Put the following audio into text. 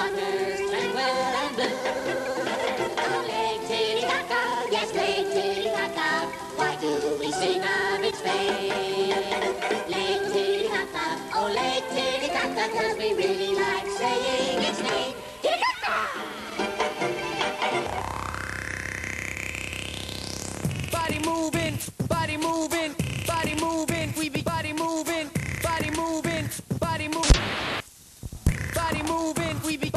waters tranquil and blue. Oh, Lake Titicaca, yes, Lake Titicaca, why do we sing of its fame? Lake Titicaca, oh, Lake Titicaca, 'cause we really like saying its name. Titicaca! Body moving, body moving, body moving, we be body moving, body moving, body moving, body moving, we be